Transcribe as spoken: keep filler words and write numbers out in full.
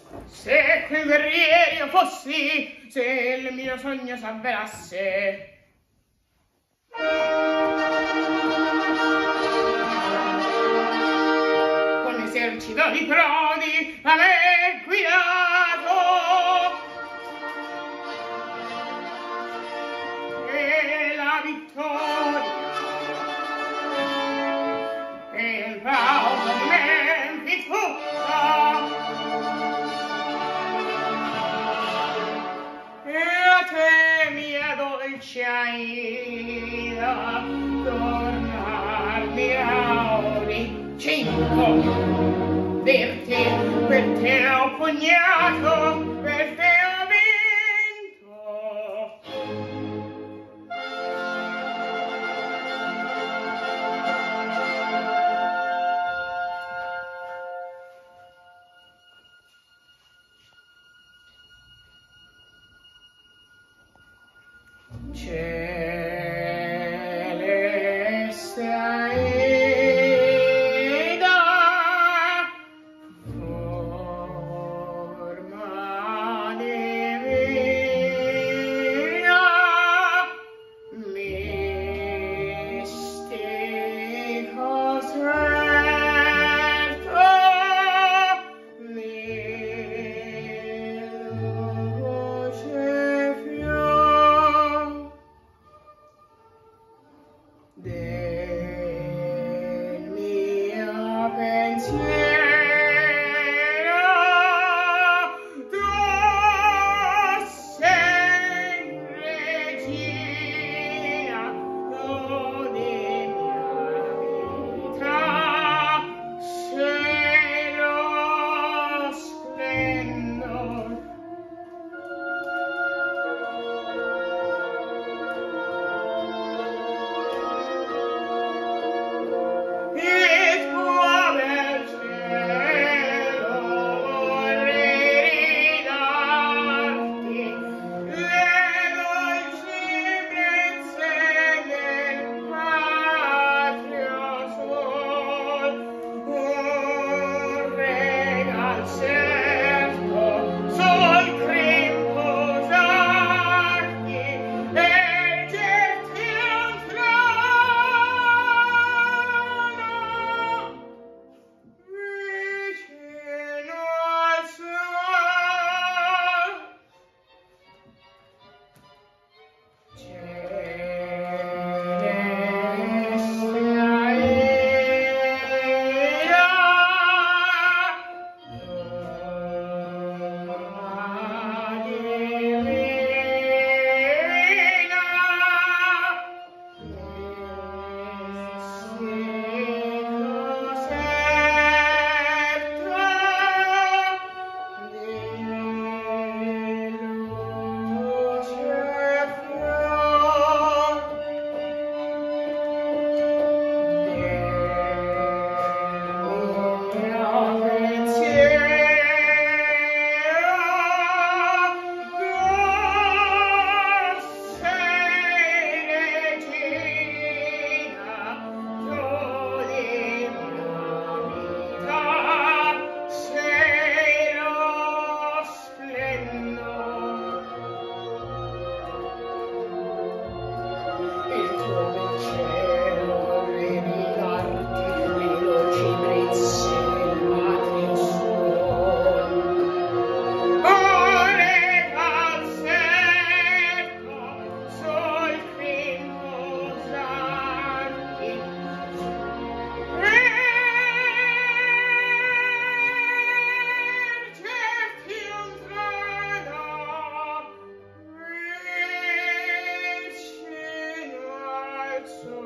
Se quel guerriero io fossi, se il mio sogno s'avverasse, con esercito di prodi a me guidato, e la vittoria e il bravo di Memphis tutta, e a te mia dolce Aida tornarmi auri cinque per te, per te ho pugnato, per te ho vinto. Celeste Aida, forma divina, mistico certo, veloce fior del mio pensiero, tu sei regina, doni mia vita, sei lo splendor. Il tuo bel cielo vorrei darti, le dolci brezze del patrio sol, un regal certo, sol crin posarti, e gerti un trono vicino al suo. Celeste Aida, forma divina, mistico certo, veloce fior del mio pensiero, tu sei regina, doni mia vita, sei lo splendor. Il tuo bel cielo vorrei darti, le dolci brezze del patrio sol, un regal certo, sol crin posarti, e gerti un trono vicino al suo.